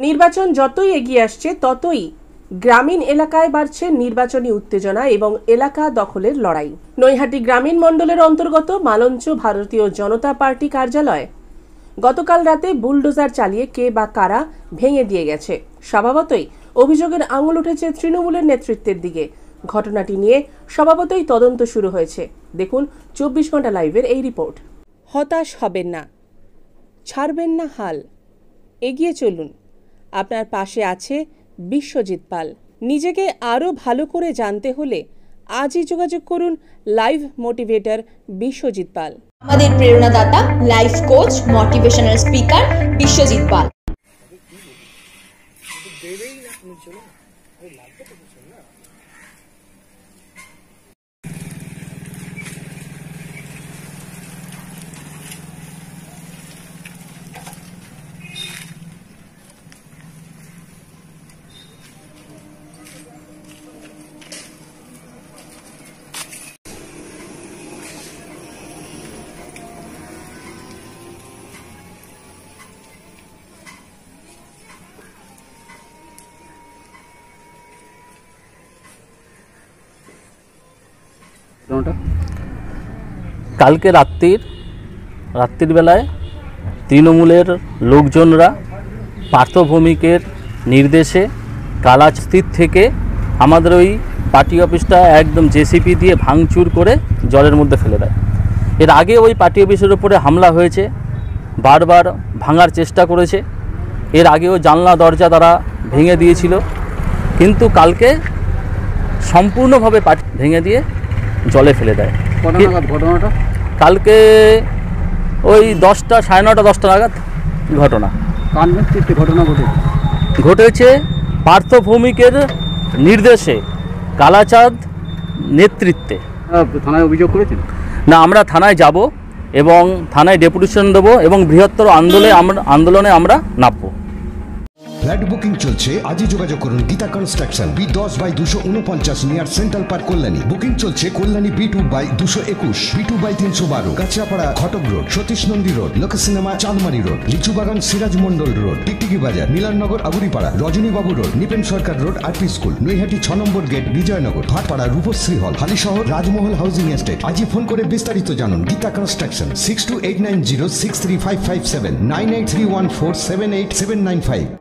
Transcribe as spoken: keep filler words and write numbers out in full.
নির্বাচন যতই এগিয়ে আসছে ততই গ্রামীণ এলাকায় বাড়ছে নির্বাচনী উত্তেজনা এবং এলাকা দখলের লড়াই। নৈহাটি গ্রামীণ মণ্ডলের অন্তর্গত মালঞ্চ ভারতীয় জনতা পার্টি কার্যালয় গতকাল রাতে বুলডোজার চালিয়ে কে বা কারা ভেঙে দিয়ে গেছে। স্বভাবতই অভিযোগের আঙুল উঠেছে তৃণমূলের নেতৃত্বের দিকে। ঘটনাটি নিয়ে স্বভাবতই তদন্ত শুরু হয়েছে। দেখুন চব্বিশ ঘন্টা লাইভের এই রিপোর্ট। হতাশ হবেন না, ছাড়বেন না হাল, এগিয়ে চলুন। আপনার পাশে আছে বিশ্বজিৎ পাল। নিজেকে আরও ভালো করে জানতে হলে আজই যোগাযোগ করুন লাইভ মোটিভেটর বিশ্বজিৎ পাল। আমাদের প্রেরণাদাতা life coach motivational speaker Biswajit Pal. কালকে রাত্রির রাত্রির বেলায় তৃণমূলের লোকজনরা পার্থ ভৌমিকের নির্দেশে কালাস্থিত থেকে আমাদের ওই পার্টি অফিসটা একদম জেসিপি দিয়ে ভাঙচুর করে জলের মধ্যে ফেলে দেয়। এর আগে ওই পার্টি অফিসের উপরে হামলা হয়েছে, বারবার ভাঙার চেষ্টা করেছে। এর আগেও জানলা দরজা তারা ভেঙে দিয়েছিল, কিন্তু কালকে সম্পূর্ণভাবে পার্টি ভেঙে দিয়ে জলে ফেলে দেয়। ঘটনাটা কালকে ওই দশটা সাড়ে নটা দশটা নাগাদ ঘটনা ঘটনা ঘটেছে ঘটেছে পার্থ ভৌমিকের নির্দেশে, কালাচাঁদ নেতৃত্বে। থানায় অভিযোগ করেছেন? না, আমরা থানায় যাব এবং থানায় ডেপুটেশন দেবো এবং বৃহত্তর আন্দোলনে আমরা আন্দোলনে আমরা নামবো। ফ্ল্যাট বুকিং চলছে, আজই যোগাযোগ করুন গীতা কনস্ট্রাকশন, বি দশ বাই দুশো উনপঞ্চাশ near central park Kalyani. Booking চলছে কল্যাণী বি টু বাই দুশো একুশ, বি টু বাই তিনশো বারো, Kanchrapara Ghatak road, Satish Nandi road, Lok cinema Chandmari road, Lichubagan Siraj Mondal road, Tiktiki Bazar, Milannagar Aguripara, Rajanibabu road, Nipen Sarkar road, RP school, Naihati ছ নম্বর gate, Bijoynagar, Bhatpara, Rupashree hall, Halisahar, Rajmahal housing estate. আজই ফোন করে বিস্তারিত জানুন। Geeta construction, six two eight nine zero six three five five seven, nine eight three one four seven eight seven nine five.